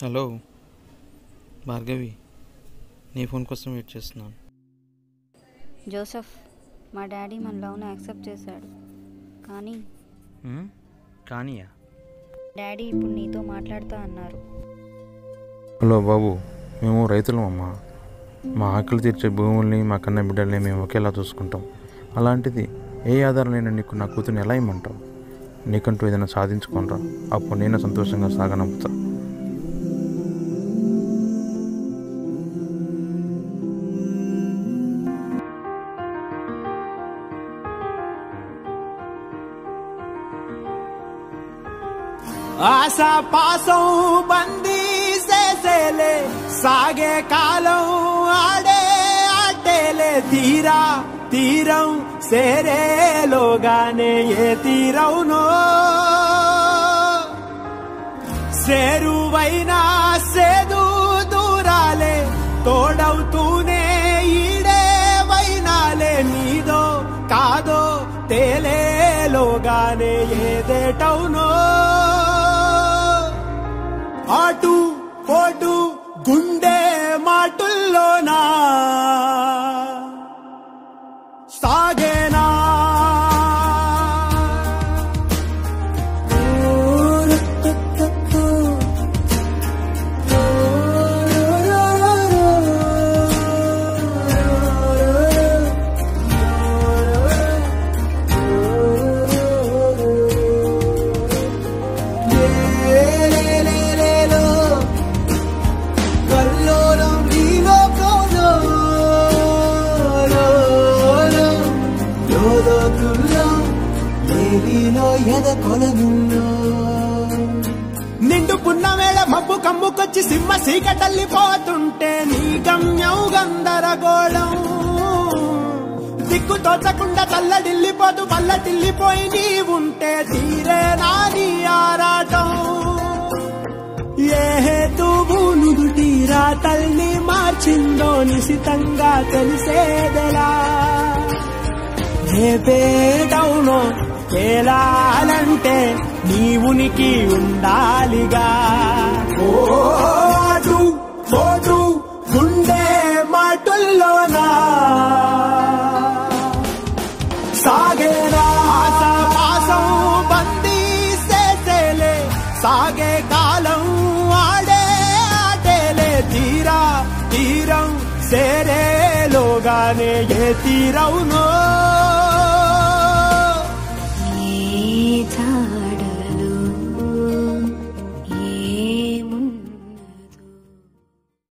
Hello Bhargavi, నీ phone కోసం wait చేస్తున్నాను. జోసెఫ్, మా డాడీ మన లవ్ను యాక్సెప్ట్ చేశాడు. కానీయా? డాడీ ఇప్పుడు నీతో మాట్లాడుతా అన్నారు. హలో బాబు, మేము రైతులం అమ్మా. మా ఆకలి తీర్చే భూముల్ని, మా కన్న బిడ్డల్ని మేము ఒకేలా చూసుకుంటాం. అలాంటిది ఏ ఆధారం లేని నీకు నా కూతుర్ని ఎలా ఇమ్మంటావు? నీకంటూ ఏదైనా సాధించుకోనరా, అప్పుడు నేను సంతోషంగా సాగనంపుతా. ఆశా పాసం బందీ చేసేలే, సాగే కాలం ఆడే ఆటేలే. తీరం సేరేలోగానే ఏ తీరవునో, సేరువైనా సేదు దూరాలే, తోడవుతూనే ఈడే వైనాలే. నీదో కాదో తేలేలోగానే ఏదేటవునో, ఆటు పోటు గుండె మాటుల్లోనా సాగేనా. నిండు పున్నమేళ మబ్బు కమ్ముకొచ్చి సింహ సీకటల్లిపోతుంటే, నీ గమ్యం గందరగోళం. దిక్కు తోచకుండా తల్లడిల్లిపోతూ పల్లటిల్లిపోయి నీ ఉంటే, తీరేనా నీ ఆరాటం. ఏ హేతువు నుదుటి రాతల్ని మార్చిందో నిశితంగా తెలిసేదెలా. రేపేటవునో తేలాలంటే నీ ఉనికి ఉండాలిగా. ఓటు పోటు గుండె మాటుల్లోనా సాగేనా. ఆశపాసం బందీ చేసేలే, సాగే కాలం ఆడే ఆటేలే. తీరం సేరేలోగానే ఏ తీరవునో.